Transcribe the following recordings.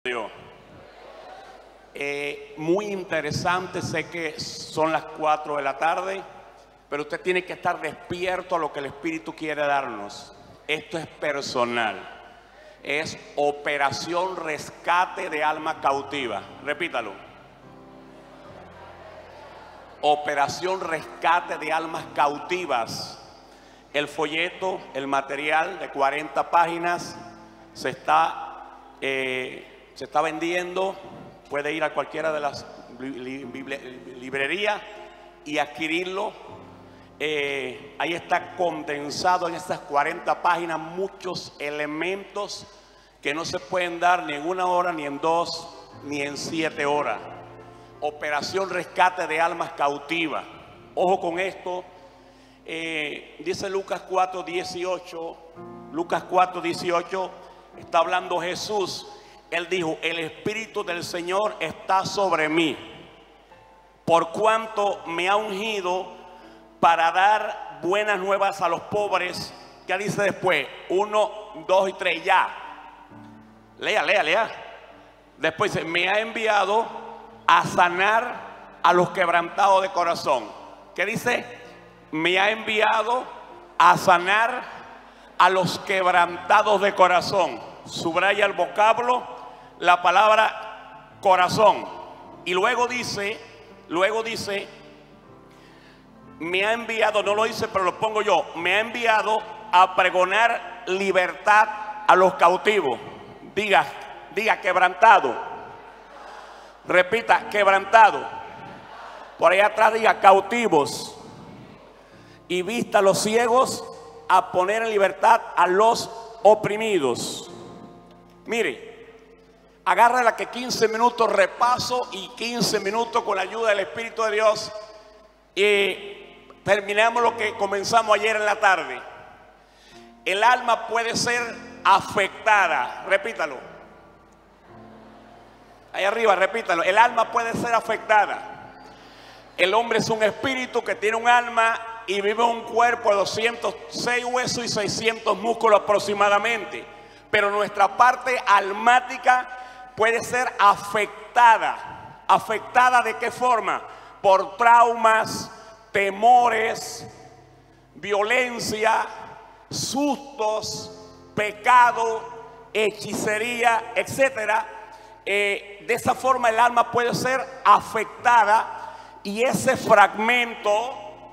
Dios. Muy interesante, sé que son las 4 de la tarde, pero usted tiene que estar despierto a lo que el Espíritu quiere darnos. Esto es personal, es Operación Rescate de Alma Cautiva. Repítalo. Operación Rescate de Almas Cautivas. El folleto, el material de 40 páginas se está vendiendo. Puede ir a cualquiera de las librerías y adquirirlo. Ahí está condensado en estas 40 páginas muchos elementos que no se pueden dar ni en 1 hora, ni en 2, ni en 7 horas. Operación Rescate de Almas Cautivas. Ojo con esto. Dice Lucas 4:18. Lucas 4:18 está hablando Jesús. Él dijo: el Espíritu del Señor está sobre mí, por cuanto me ha ungido para dar buenas nuevas a los pobres. ¿Qué dice después? 1, 2 y 3, ya. Lea. Después dice: me ha enviado a sanar a los quebrantados de corazón. ¿Qué dice? Me ha enviado a sanar a los quebrantados de corazón. Subraya el vocablo, la palabra corazón. Y luego dice, me ha enviado, no lo dice pero lo pongo yo, me ha enviado a pregonar libertad a los cautivos. Diga quebrantado. Repita, quebrantado. Por ahí atrás diga cautivos. Y vista a los ciegos, a poner en libertad a los oprimidos. Mire, agárrala que 15 minutos repaso y 15 minutos con la ayuda del Espíritu de Dios. Y terminamos lo que comenzamos ayer en la tarde. El alma puede ser afectada. Repítalo. Ahí arriba, repítalo. El alma puede ser afectada. El hombre es un espíritu que tiene un alma y vive en un cuerpo de 206 huesos y 600 músculos aproximadamente. Pero nuestra parte almática puede ser afectada. ¿Afectada de qué forma? Por traumas, temores, violencia, sustos, pecado, hechicería, etcétera. De esa forma el alma puede ser afectada, y ese fragmento,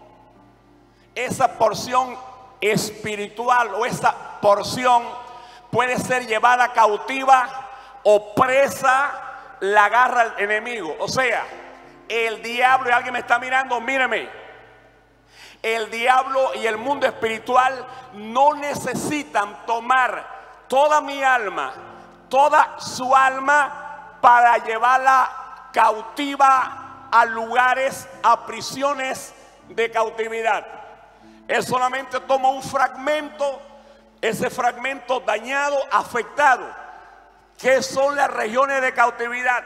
esa porción espiritual o esa porción puede ser llevada cautiva o presa, la agarra el enemigo. O sea, el diablo, y alguien me está mirando, míreme, el diablo y el mundo espiritual no necesitan tomar toda mi alma, toda su alma, para llevarla cautiva a lugares, a prisiones de cautividad. Él solamente toma un fragmento, ese fragmento dañado, afectado. ¿Qué son las regiones de cautividad?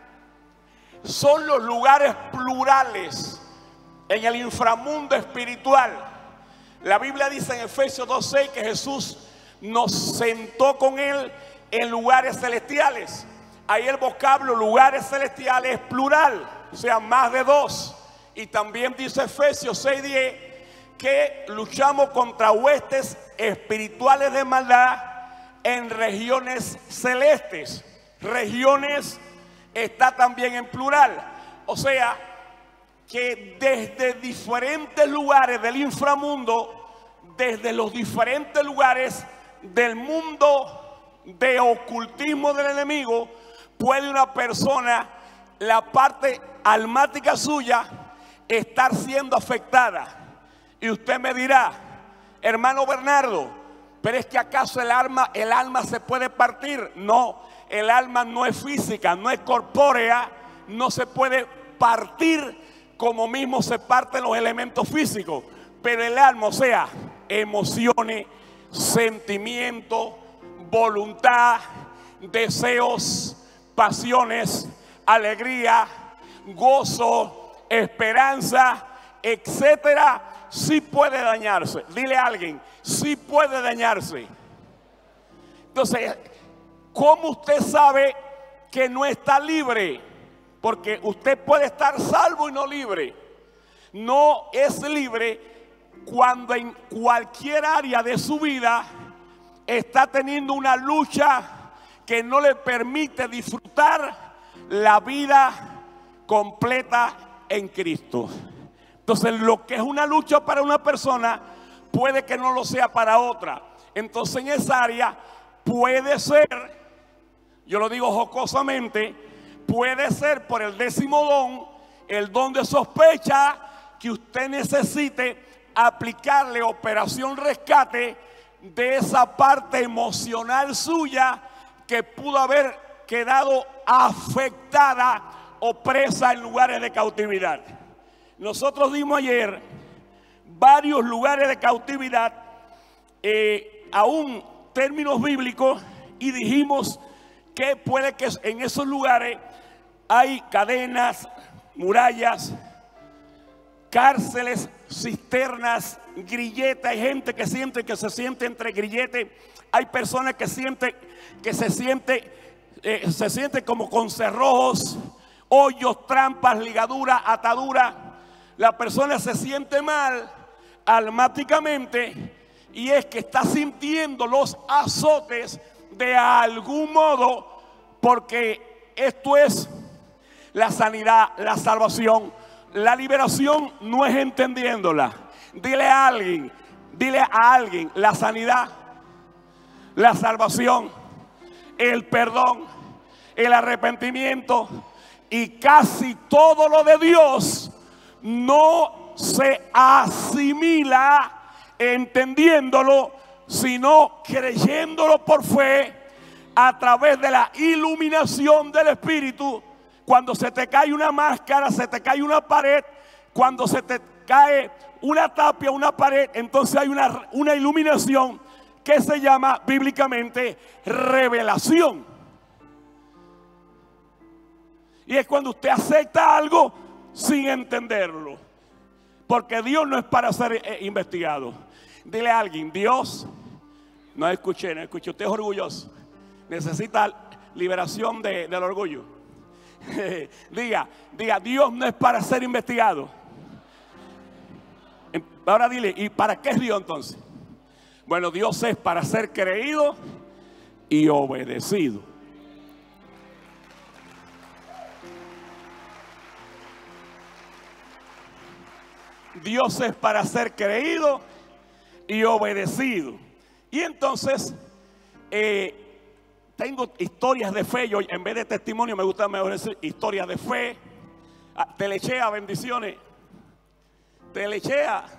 Son los lugares plurales en el inframundo espiritual. La Biblia dice en Efesios 2:6 que Jesús nos sentó con él en lugares celestiales. Ahí el vocablo lugares celestiales es plural, o sea, más de 2. Y también dice Efesios 6:10 que luchamos contra huestes espirituales de maldad en regiones celestes. Regiones está también en plural. O sea, que desde diferentes lugares del inframundo, desde los diferentes lugares del mundo de ocultismo del enemigo, puede una persona, la parte almática suya, estar siendo afectada. Y usted me dirá: hermano Bernardo, pero es que acaso el alma se puede partir. No, el alma no es física, no es corpórea, no se puede partir como mismo se parten los elementos físicos. Pero el alma, o sea, emociones, sentimientos, voluntad, deseos, pasiones, alegría, gozo, esperanza, etcétera, sí puede dañarse. Dile a alguien: sí puede dañarse. Entonces, ¿cómo usted sabe que no está libre, porque usted puede estar salvo y no libre. No es libre cuando en cualquier área de su vida está teniendo una lucha que no le permite disfrutar la vida completa en Cristo. Entonces, lo que es una lucha para una persona puede que no lo sea para otra. Entonces, en esa área puede ser, yo lo digo jocosamente, puede ser por el 10º don, el don de sospecha, que usted necesite aplicarle operación rescate de esa parte emocional suya que pudo haber quedado afectada o presa en lugares de cautividad. Nosotros dimos ayer varios lugares de cautividad, aún términos bíblicos, y dijimos que puede que en esos lugares hay cadenas, murallas, cárceles, cisternas, grilletes. Hay gente que siente que se siente entre grilletes. Hay personas que sienten que se siente como con cerrojos, hoyos, trampas, ligaduras, ataduras. La persona se siente mal almáticamente, y es que está sintiendo los azotes de algún modo, porque esto es la sanidad, la salvación. La liberación no es entendiéndola. Dile a alguien, la sanidad, la salvación, el perdón, el arrepentimiento y casi todo lo de Dios no se asimila entendiéndolo, sino creyéndolo por fe a través de la iluminación del Espíritu. Cuando se te cae una máscara, se te cae una pared, cuando se te cae una tapia, una pared, entonces hay una iluminación que se llama bíblicamente revelación. Y es cuando usted acepta algo sin entenderlo, porque Dios no es para ser investigado. Dile a alguien, Dios, no escuché, usted es orgulloso, necesita liberación del orgullo. diga, Dios no es para ser investigado. Ahora dile, ¿y para qué es Dios entonces? Bueno, Dios es para ser creído y obedecido. Dios es para ser creído y obedecido. Y entonces tengo historias de fe. Yo, en vez de testimonio, me gusta mejor decir historias de fe. Telechea, bendiciones. Telechea.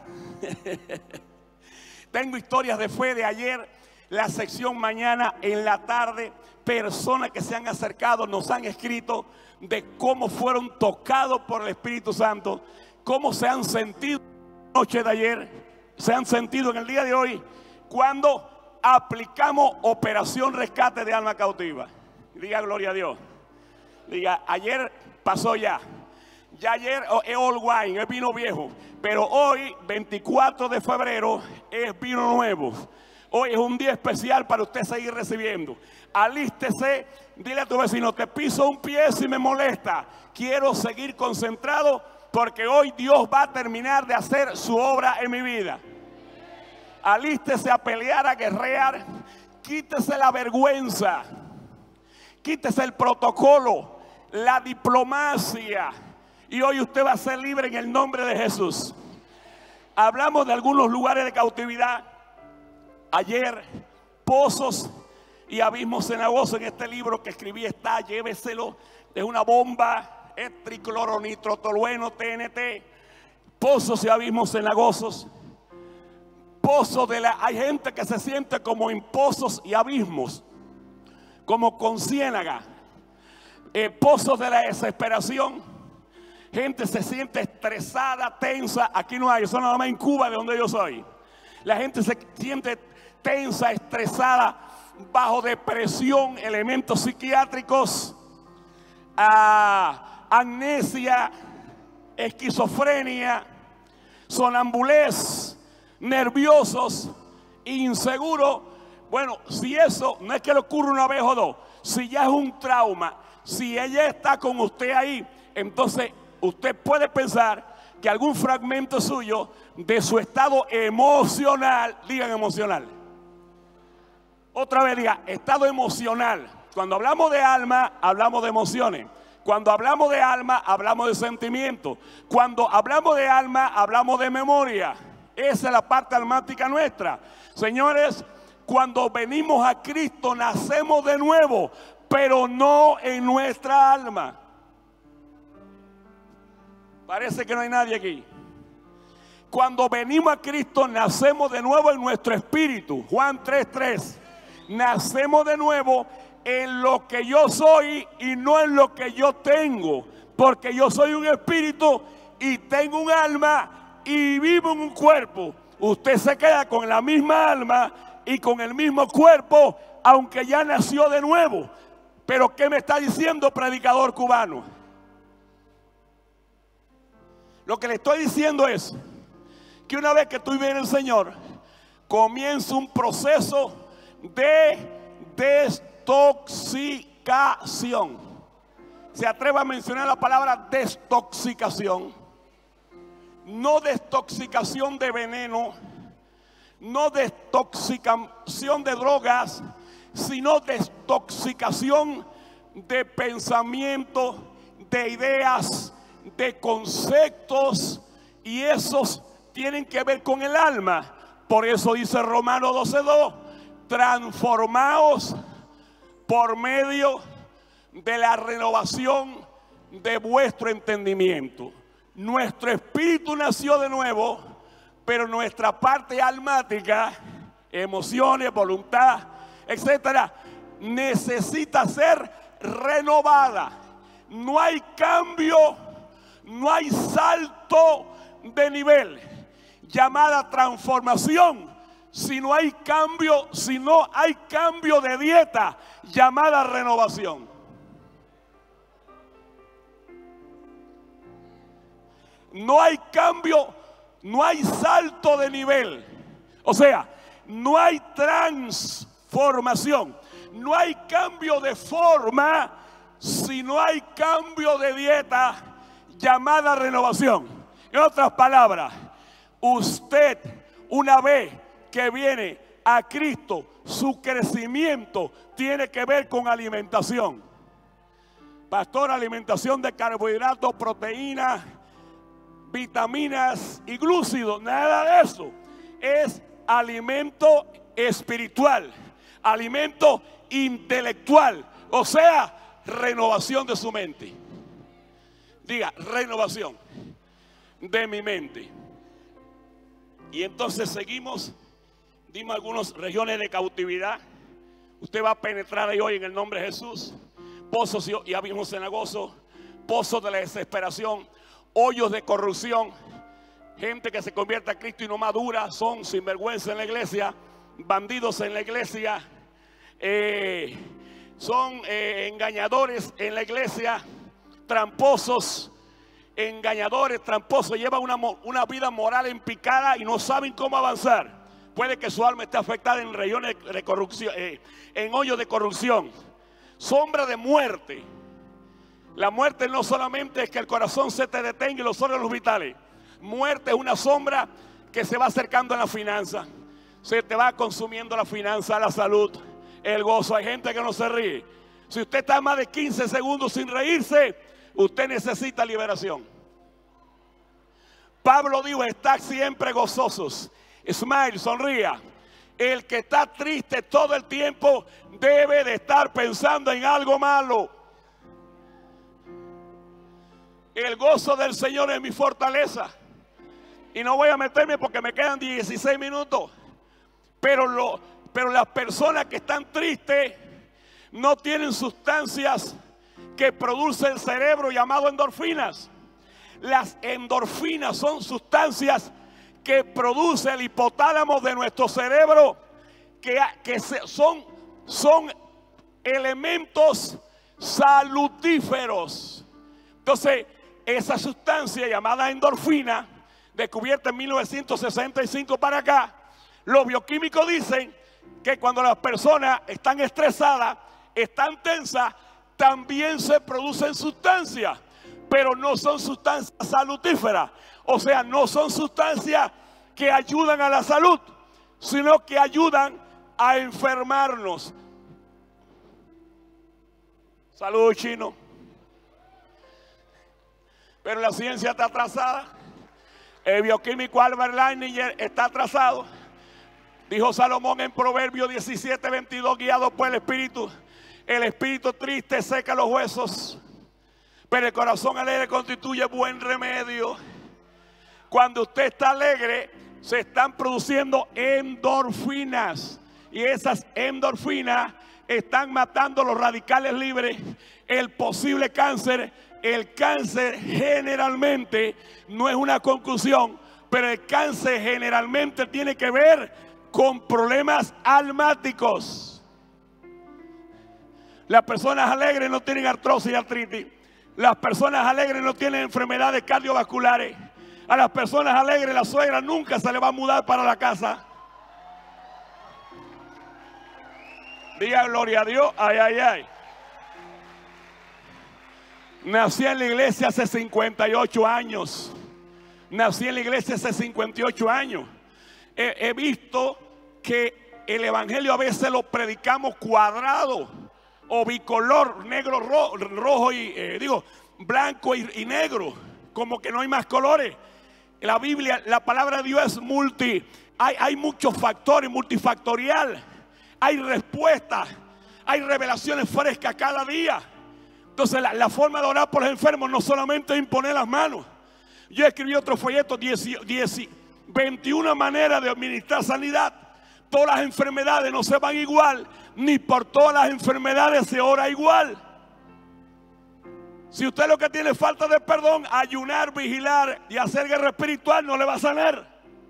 Tengo historias de fe de ayer, la sección mañana, en la tarde. Personas que se han acercado, nos han escrito de cómo fueron tocados por el Espíritu Santo, cómo se han sentido la noche de ayer, se han sentido en el día de hoy, cuando aplicamos operación rescate de alma cautiva. Diga gloria a Dios. Diga, ayer pasó ya. Ya ayer es old wine, es vino viejo. Pero hoy, 24 de febrero, es vino nuevo. Hoy es un día especial para usted seguir recibiendo. Alístese, dile a tu vecino, te piso un pie si me molesta. Quiero seguir concentrado porque hoy Dios va a terminar de hacer su obra en mi vida. Alístese a pelear, a guerrear. Quítese la vergüenza. Quítese el protocolo, la diplomacia. Y hoy usted va a ser libre en el nombre de Jesús. Hablamos de algunos lugares de cautividad. Ayer, pozos y abismos cenagosos. En este libro que escribí está, lléveselo. Es una bomba, es tricloronitrotolueno, TNT. Pozos y abismos cenagosos. Pozos hay gente que se siente como en pozos y abismos, como con ciénaga. Pozos de la desesperación. Gente se siente estresada, tensa. Aquí no hay, eso nada más en Cuba, de donde yo soy. La gente se siente tensa, estresada, bajo depresión, elementos psiquiátricos, amnesia, esquizofrenia, sonambulez, nerviosos, inseguros. Bueno, si eso no es que le ocurre una vez o dos, si ya es un trauma, si ella está con usted ahí, entonces usted puede pensar que algún fragmento suyo de su estado emocional, digan emocional. Otra vez diga, estado emocional. Cuando hablamos de alma, hablamos de emociones. Cuando hablamos de alma, hablamos de sentimientos. Cuando hablamos de alma, hablamos de memoria. Esa es la parte almática nuestra. Señores, cuando venimos a Cristo, nacemos de nuevo, pero no en nuestra alma. Parece que no hay nadie aquí. Cuando venimos a Cristo, nacemos de nuevo en nuestro espíritu. Juan 3:3. Nacemos de nuevo en lo que yo soy y no en lo que yo tengo. Porque yo soy un espíritu y tengo un alma y vivo en un cuerpo. Usted se queda con la misma alma y con el mismo cuerpo, aunque ya nació de nuevo. Pero ¿qué me está diciendo, predicador cubano? Lo que le estoy diciendo es que una vez que tú vives en el Señor, comienza un proceso de desintoxicación. Se atreve a mencionar la palabra desintoxicación. No desintoxicación de veneno, no desintoxicación de drogas, sino desintoxicación de pensamiento, de ideas, de conceptos, y esos tienen que ver con el alma. Por eso dice Romanos 12:2, transformaos por medio de la renovación de vuestro entendimiento. Nuestro espíritu nació de nuevo, pero nuestra parte almática, emociones, voluntad, etcétera, necesita ser renovada. No hay cambio, no hay salto de nivel llamada transformación, si no hay cambio de dieta llamada renovación. No hay cambio, no hay salto de nivel. O sea, no hay transformación, no hay cambio de forma si no hay cambio de dieta llamada renovación. En otras palabras, usted una vez que viene a Cristo, su crecimiento tiene que ver con alimentación. Pastor, alimentación de carbohidratos, proteínas, vitaminas y glúcidos, nada de eso. Es alimento espiritual, alimento intelectual, o sea, renovación de su mente. Diga, renovación de mi mente. Y entonces seguimos. Dimos algunas regiones de cautividad. Usted va a penetrar ahí hoy en el nombre de Jesús. Pozos, ya vimos cenagoso, pozos de la desesperación, hoyos de corrupción, gente que se convierte a Cristo y no madura, son sinvergüenza en la iglesia, bandidos en la iglesia, son engañadores en la iglesia, tramposos, engañadores, tramposos, llevan una vida moral en picada y no saben cómo avanzar. Puede que su alma esté afectada en regiones de corrupción, en hoyos de corrupción, sombra de muerte. La muerte no solamente es que el corazón se te detenga y los órganos vitales. Muerte es una sombra que se va acercando a la finanza. Se te va consumiendo la finanza, la salud, el gozo. Hay gente que no se ríe. Si usted está más de 15 segundos sin reírse, usted necesita liberación. Pablo dijo, estad siempre gozosos. Smile, sonría. El que está triste todo el tiempo debe de estar pensando en algo malo. El gozo del Señor es mi fortaleza. Y no voy a meterme porque me quedan 16 minutos. Pero las personas que están tristes no tienen sustancias que produce el cerebro llamado endorfinas. Las endorfinas son sustancias que produce el hipotálamo de nuestro cerebro, son elementos salutíferos. Entonces, esa sustancia llamada endorfina, descubierta en 1965 para acá, los bioquímicos dicen que cuando las personas están estresadas, están tensas, también se producen sustancias, pero no son sustancias salutíferas. O sea, no son sustancias que ayudan a la salud, sino que ayudan a enfermarnos. Salud, chino. Pero la ciencia está atrasada. El bioquímico Albert Leininger está atrasado. Dijo Salomón en Proverbios 17:22, guiado por el espíritu triste seca los huesos, pero el corazón alegre constituye buen remedio. Cuando usted está alegre, se están produciendo endorfinas, y esas endorfinas están matando los radicales libres, el posible cáncer. El cáncer generalmente no es una conclusión, pero el cáncer generalmente tiene que ver con problemas almáticos. Las personas alegres no tienen artrosis y artritis. Las personas alegres no tienen enfermedades cardiovasculares. A las personas alegres la suegra nunca se le va a mudar para la casa. Diga gloria a Dios. Ay, ay, ay. Nací en la iglesia hace 58 años. Nací en la iglesia hace 58 años. He visto que el evangelio a veces lo predicamos cuadrado o bicolor, negro, rojo y blanco y negro, como que no hay más colores. La Biblia, la palabra de Dios es hay muchos factores, multifactorial. Hay respuestas, hay revelaciones frescas cada día. Entonces la forma de orar por los enfermos no solamente es imponer las manos. Yo escribí otro folleto, 21 maneras de administrar sanidad. Todas las enfermedades no se van igual, ni por todas las enfermedades se ora igual. Si usted lo que tiene es falta de perdón, ayunar, vigilar y hacer guerra espiritual no le va a sanar.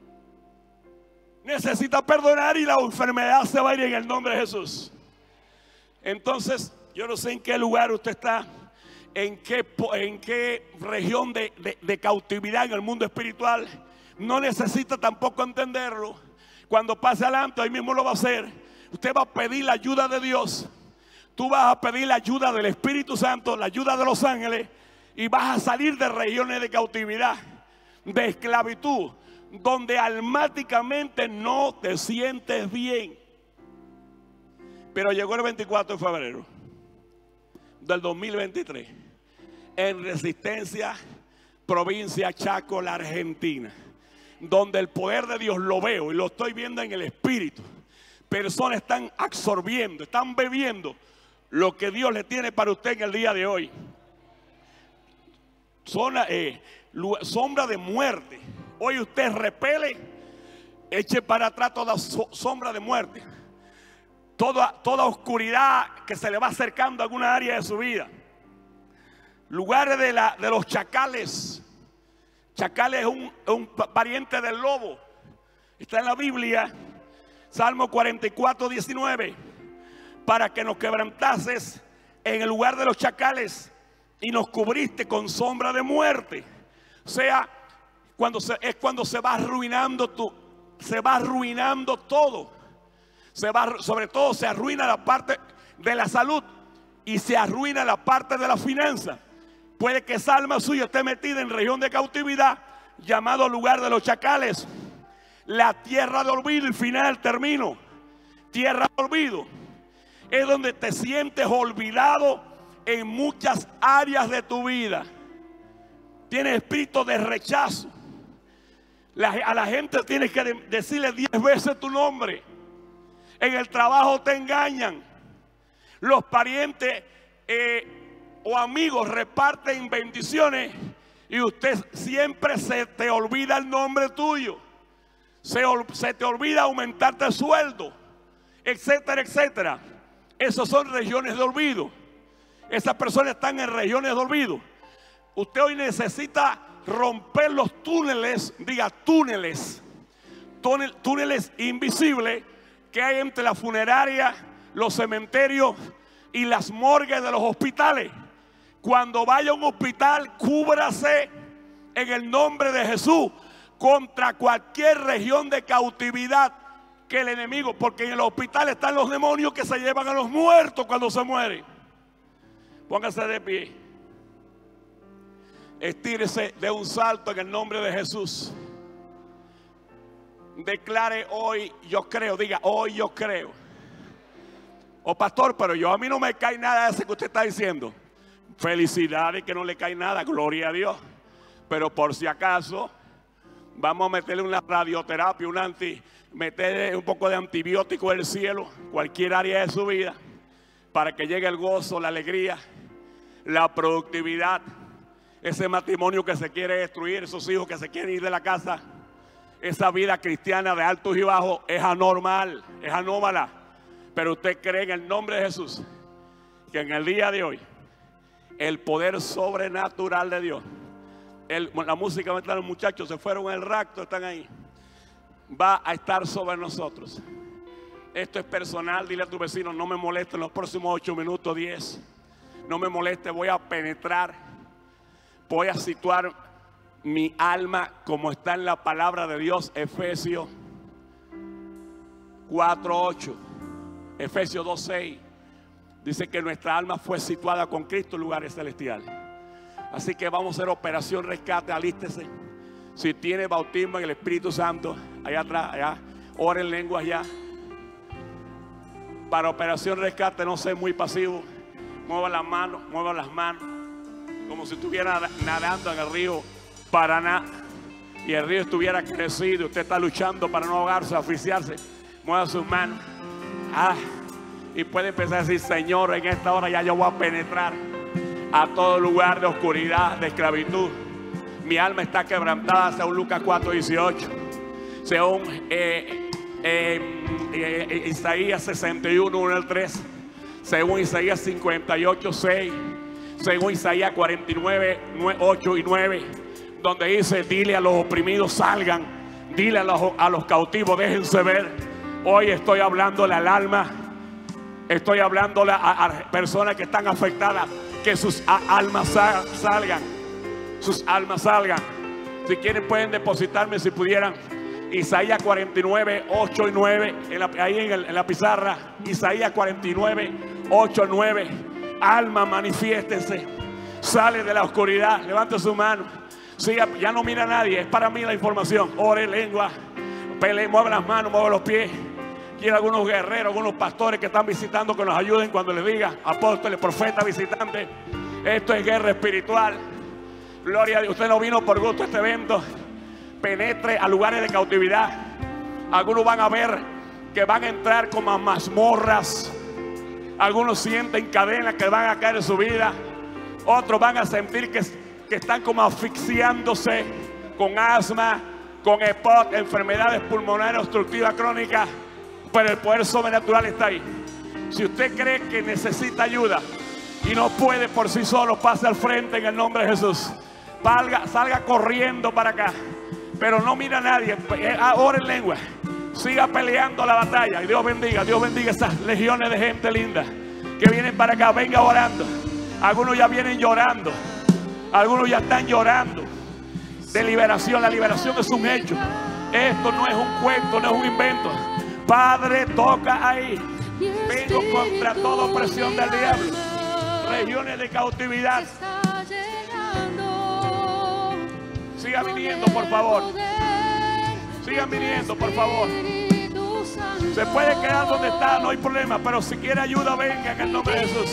Necesita perdonar y la enfermedad se va a ir en el nombre de Jesús. Entonces, yo no sé en qué lugar usted está, en qué región de cautividad en el mundo espiritual. No necesita tampoco entenderlo. Cuando pase adelante, ahí mismo lo va a hacer. Usted va a pedir la ayuda de Dios. Tú vas a pedir la ayuda del Espíritu Santo, la ayuda de los ángeles, y vas a salir de regiones de cautividad, de esclavitud, donde almáticamente no te sientes bien. Pero llegó el 24 de febrero del 2023 en Resistencia, provincia Chaco, la Argentina, donde el poder de Dios lo veo y lo estoy viendo en el espíritu. Personas están absorbiendo, están bebiendo lo que Dios le tiene para usted en el día de hoy. Sombra de muerte. Hoy usted repele, eche para atrás toda sombra de muerte. Toda oscuridad que se le va acercando a alguna área de su vida. Lugares de los chacales. Chacales es un pariente del lobo. Está en la Biblia, Salmo 44:19. Para que nos quebrantases en el lugar de los chacales y nos cubriste con sombra de muerte. O sea, cuando se va arruinando todo. Sobre todo se arruina la parte de la salud y se arruina la parte de la finanza. Puede que esa alma suya esté metida en región de cautividad, llamado lugar de los chacales, la tierra de olvido. Y final termino. Tierra de olvido es donde te sientes olvidado en muchas áreas de tu vida. Tienes espíritu de rechazo. A la gente tienes que decirle 10 veces tu nombre. En el trabajo te engañan. Los parientes o amigos reparten bendiciones y usted siempre se te olvida el nombre tuyo. Se te olvida aumentarte el sueldo, etcétera, etcétera. Esas son regiones de olvido. Esas personas están en regiones de olvido. Usted hoy necesita romper los túneles, túneles invisibles que hay entre la funeraria, los cementerios y las morgues de los hospitales. Cuando vaya a un hospital, cúbrase en el nombre de Jesús contra cualquier región de cautividad que el enemigo, porque en el hospital están los demonios que se llevan a los muertos cuando se mueren. Póngase de pie. Estírese de un salto en el nombre de Jesús. Declare hoy yo creo. Diga hoy yo creo. Oh pastor, pero a mí no me cae nada de eso que usted está diciendo. Felicidades que no le cae nada, gloria a Dios. Pero por si acaso vamos a meterle una radioterapia, meterle un poco de antibiótico del cielo, cualquier área de su vida, para que llegue el gozo, la alegría, la productividad, ese matrimonio que se quiere destruir, esos hijos que se quieren ir de la casa. Esa vida cristiana de altos y bajos es anormal, es anómala. Pero usted cree en el nombre de Jesús que en el día de hoy el poder sobrenatural de Dios, la música, los muchachos se fueron al rapto, están ahí, va a estar sobre nosotros. Esto es personal. Dile a tu vecino: no me moleste en los próximos 8 minutos, 10. No me moleste, voy a penetrar, voy a situar mi alma como está en la palabra de Dios. Efesios 4:8, Efesios 2:6 dice que nuestra alma fue situada con Cristo en lugares celestiales. Así que vamos a hacer operación rescate. Alístese. Si tiene bautismo en el Espíritu Santo, allá atrás, allá, ore en lenguas allá. Para operación rescate, no sea muy pasivo. Mueva las manos, como si estuviera nadando en el río Paraná y el río estuviera crecido. Usted está luchando para no ahogarse, asfixiarse. Mueva sus manos. Y puede empezar a decir: Señor, en esta hora ya yo voy a penetrar a todo lugar de oscuridad, de esclavitud. Mi alma está quebrantada, según Lucas 4:18. Según Isaías 61:1-3. Según Isaías 58:6. Según Isaías 49:8-9. Donde dice: dile a los oprimidos salgan, dile a los cautivos déjense ver. Hoy estoy hablándole al alma, estoy hablándole a personas que están afectadas, que sus almas salgan, sus almas salgan. Si quieren pueden depositarme, si pudieran, Isaías 49:8-9 ahí en la pizarra. Isaías 49:8-9. Alma, manifiéstese, sale de la oscuridad, levante su mano. Siga, ya no mira a nadie, es para mí la información. Ore lengua, pelee, mueve las manos, mueve los pies. Quiero algunos guerreros, algunos pastores que están visitando, que nos ayuden cuando les diga: apóstoles, profetas, visitantes. Esto es guerra espiritual. Gloria a Dios. Usted no vino por gusto a este evento. Penetre a lugares de cautividad. Algunos van a ver que van a entrar como a mazmorras. Algunos sienten cadenas que van a caer en su vida. Otros van a sentir que están como asfixiándose con asma, con EPOC, enfermedades pulmonares obstructivas crónicas. Pero el poder sobrenatural está ahí. Si usted cree que necesita ayuda y no puede por sí solo, pase al frente en el nombre de Jesús. Salga corriendo para acá, pero no mira a nadie. Ore en lengua, siga peleando la batalla. Y Dios bendiga esas legiones de gente linda que vienen para acá. Venga orando. Algunos ya vienen llorando, algunos ya están llorando de liberación. La liberación es un hecho. Esto no es un cuento, no es un invento. Padre, toca ahí. Vengo contra toda opresión del diablo. Regiones de cautividad. Sigan viniendo, por favor. Sigan viniendo, por favor. Se puede quedar donde está, no hay problema. Pero si quiere ayuda, venga en el nombre de Jesús.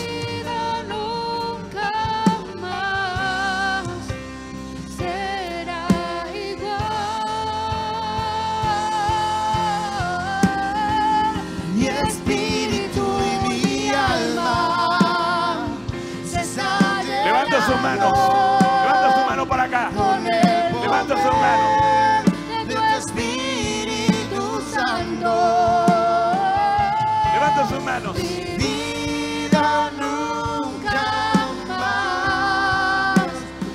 Levanta su mano para acá. Levanta su mano. De tu Espíritu Santo. Levanta sus manos. Vida nunca más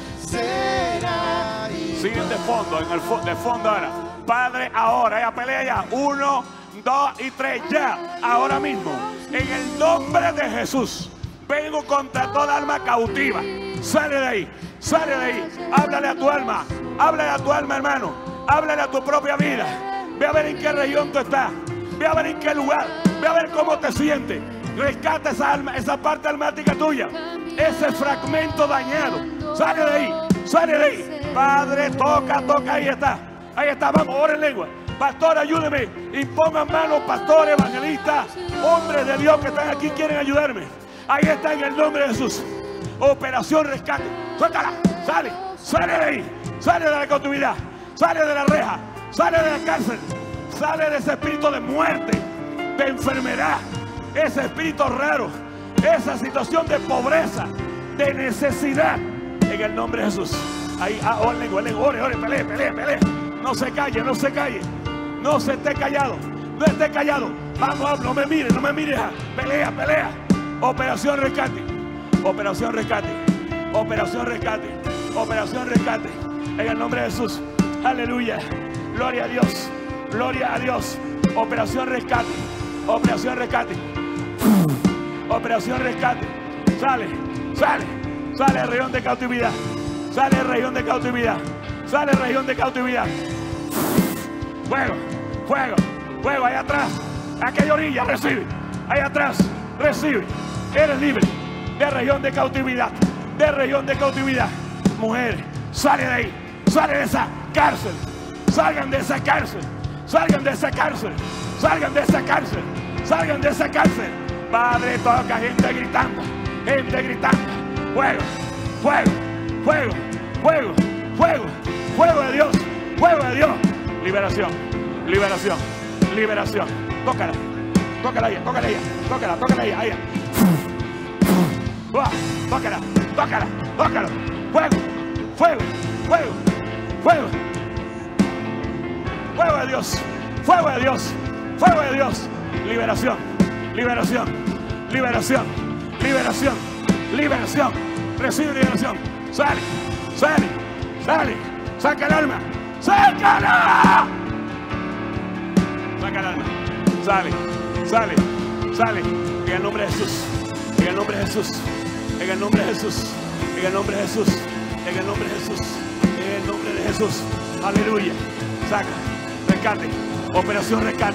será igual. Siguen de fondo, de fondo ahora. Padre, ahora, ya pelea ya. 1, 2 y 3, ya. Ahora mismo, en el nombre de Jesús, vengo contra toda alma cautiva. Sale de ahí, sale de ahí. Háblale a tu alma, hermano. Háblale a tu propia vida. Ve a ver en qué región tú estás. Ve a ver en qué lugar. Ve a ver cómo te sientes. Rescata esa alma, esa parte almática tuya, ese fragmento dañado. Sale de ahí, sale de ahí. Padre, toca, ahí está. Ahí está, vamos, ora en lengua. Pastor, ayúdeme. Impongan manos, pastor, evangelista, hombres de Dios que están aquí, quieren ayudarme. Ahí está, en el nombre de Jesús. Operación rescate. Suéltala, sale, sale de ahí. Sale de la cautividad, sale de la reja, sale de la cárcel. Sale de ese espíritu de muerte, de enfermedad, ese espíritu raro, esa situación de pobreza, de necesidad. En el nombre de Jesús. Ahí, ore, pelee. No se calle, no se calle. No se esté callado, no esté callado. Vamos, no me mire, pelea. Operación rescate, operación rescate, operación rescate, operación rescate. En el nombre de Jesús. Aleluya. Gloria a Dios. Gloria a Dios. Operación rescate. Operación rescate. Operación rescate. Sale el región de cautividad. Sale el región de cautividad. Sale el región de cautividad. Fuego, allá atrás. Aquella orilla, recibe. Allá atrás, recibe. Eres libre de región de cautividad. De región de cautividad. Mujer, sale de ahí. Sale de esa cárcel. Salgan de esa cárcel. Salgan de esa cárcel. Salgan de esa cárcel. Salgan de esa cárcel. Padre, toca gente gritando. Gente gritando. Fuego de Dios. Fuego de Dios. Liberación. Tócala ella. Ahí. Tócala. Fuego de Dios. Liberación. Recibe liberación. Sale. Saca el alma. ¡Sácala! Saca el alma. Sale. En el nombre de Jesús. En el nombre de Jesús. Aleluya. Saca. Rescate. Operación rescate.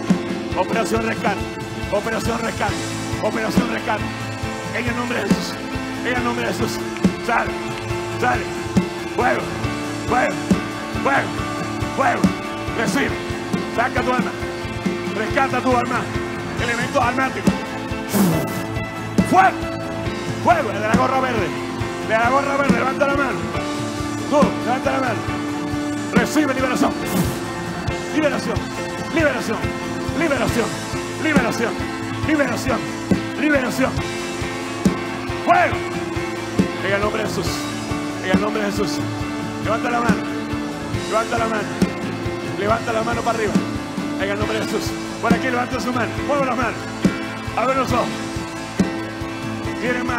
En el nombre de Jesús. Sale. Fuego. Recibe. Saca tu alma. Rescata tu alma. Elementos almáticos. Fuego. De la gorra verde. Levanta la mano. Tú, levanta la mano. Recibe liberación. Fuego. En el nombre de Jesús. Levanta la mano para arriba. En el nombre de Jesús. Por aquí levanta su mano. Mueve las manos. Abre los ojos. ¿Quieren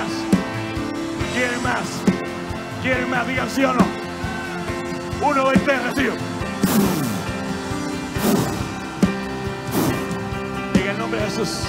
más? Digan sí o no. 1, 2, 3, recibo. En el nombre de Jesús.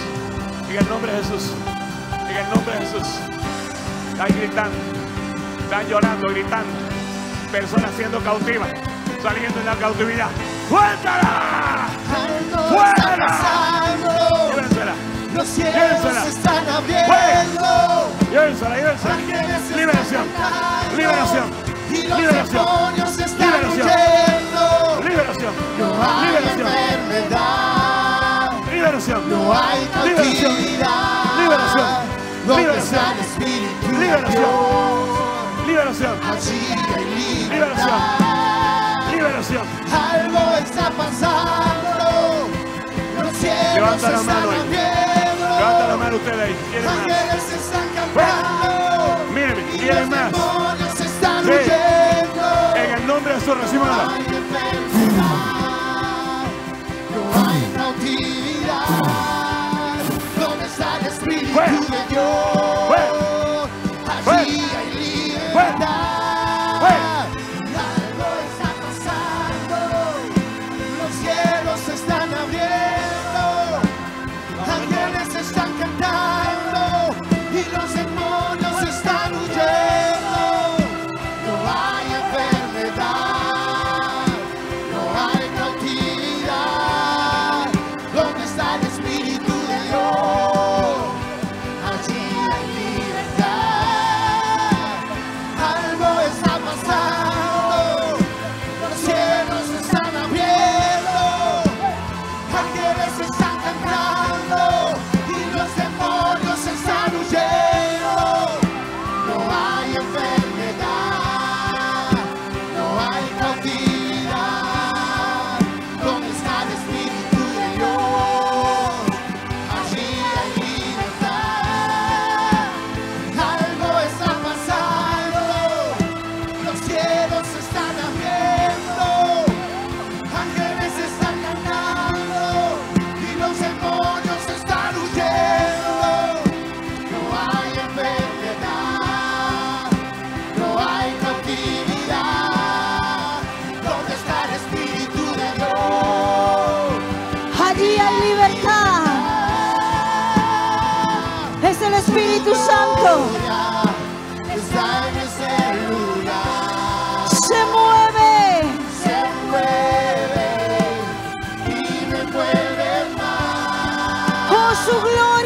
Están gritando. Están llorando, gritando. Personas siendo cautivas. Saliendo de la cautividad. ¡Suéltala! ¡Fuera! Llévensela. Los cielos se están abriendo. Llévensela. Liberación. Y los demonios se están huyendo. Liberación. No hay enfermedad. No hay cautividad. Donde está el Espíritu de Dios. Allí hay libertad. Algo está pasando. Los cielos se están abriendo. Levanta la mano ustedes ahí. Ángeles se están cantando. Mírenme, Y quieren los más. demonios se están huyendo. En el nombre de Jesús recibimos No la. hay enfermedad. No hay cautividad. ¿Dónde está el Espíritu de Dios? Allí hay libertad. Algo está pasando. Los cielos se están abriendo. Ángeles están cantando. Y los demonios están huyendo. No hay enfermedad. No hay cautividad. ¿Dónde está el Espíritu de Dios? enfermedad, no hay cautividad. Donde está el Espíritu de Dios, allí hay libertad. Algo está pasando, los cielos se están abriendo, ángeles están cantando y los demonios están huyendo. No hay enfermedad, no hay cautividad. ¿Dónde está el Espíritu de Dios? Allí hay libertad. Es el Espíritu Santo. Está en ese lugar. Se mueve. Se mueve y me envuelve más. Oh, su gloria.